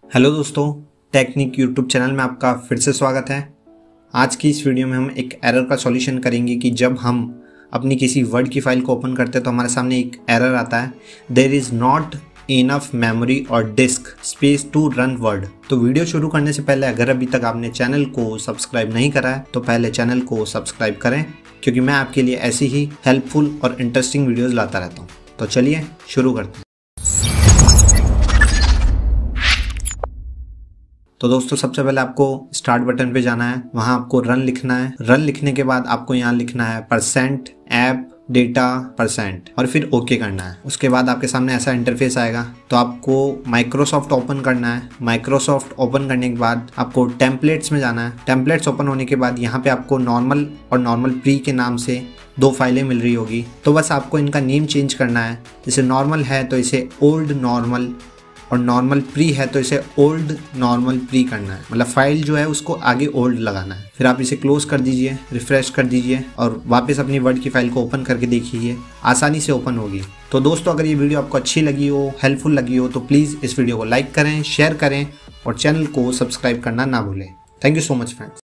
Hello दोस्तों, technique YouTube channel में आपका फिर से स्वागत है। आज की इस वीडियो में हम एक एरर का सॉल्यूशन करेंगे कि जब हम अपनी किसी वर्ड की फाइल को ओपन करते हैं तो हमारे सामने एक एरर आता है, there is not enough memory और disk space to run Word. तो वीडियो शुरू करने से पहले अगर अभी तक आपने चैनल को सब्सक्राइब नहीं करा है तो पहले चैनल को सब्सक्राइब करें, क्योंकि मैं आपके लिए ऐसी ही हेल्पफुल और इंटरेस्टिंग वीडियोज़ लाता रहता हूँ। तो चलिए शुरू करते हैं। तो दोस्तों, सबसे पहले आपको स्टार्ट बटन पे जाना है, वहां आपको रन लिखना है। रन लिखने के बाद आपको यहाँ लिखना है %app_data% और फिर ओके करना है। उसके बाद आपके सामने ऐसा इंटरफेस आएगा, तो आपको माइक्रोसॉफ्ट ओपन करना है। माइक्रोसॉफ्ट ओपन करने के बाद आपको टेम्पलेट्स में जाना है। टेम्पलेट्स ओपन होने के बाद यहाँ पे आपको नॉर्मल और नॉर्मल प्री के नाम से दो फाइलें मिल रही होगी, तो बस आपको इनका नेम चेंज करना है। जैसे नॉर्मल है तो इसे ओल्ड नॉर्मल और नॉर्मल प्री है तो इसे ओल्ड नॉर्मल प्री करना है, मतलब फाइल जो है उसको आगे ओल्ड लगाना है। फिर आप इसे क्लोज कर दीजिए, रिफ्रेश कर दीजिए और वापस अपनी वर्ड की फाइल को ओपन करके देखिए, आसानी से ओपन होगी। तो दोस्तों, अगर ये वीडियो आपको अच्छी लगी हो, हेल्पफुल लगी हो, तो प्लीज़ इस वीडियो को लाइक करें, शेयर करें और चैनल को सब्सक्राइब करना ना भूलें। Thank you so much friends.